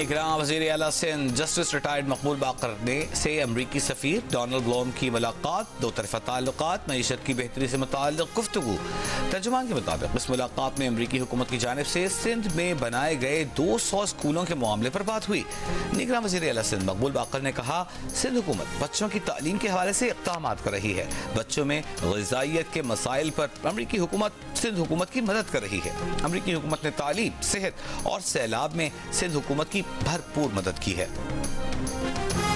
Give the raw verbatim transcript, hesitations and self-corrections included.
निगरान वज़ीर आला सिंध जस्टिस रिटायर्ड मकबूल बाकर ने से अमरीकी सफ़ीर डोनाल्ड ब्लूम की मुलाकात, दो तरफ़ा ताल्लुकात, मईशत की बेहतरी से मुताल्लिक़ गुफ्तगू। तर्जुमान के मुताबिक इस मुलाकात में अमरीकी हुकूमत की जानिब से सिंध में बनाए गए दो सौ स्कूलों के मामले पर बात हुई। निगरान वज़ीर आला सिंध मकबूल बाकर ने कहा, सिंध हुकूमत बच्चों की तालीम के हवाले से इक़दामात कर रही है। बच्चों में ग़िज़ाइयत के मसाइल पर अमरीकी हुकूमत सिंध हुकूमत की मदद कर रही है। अमरीकी हुकूमत ने तालीम, सेहत और सैलाब में सिंध हुकूमत की भरपूर मदद की है।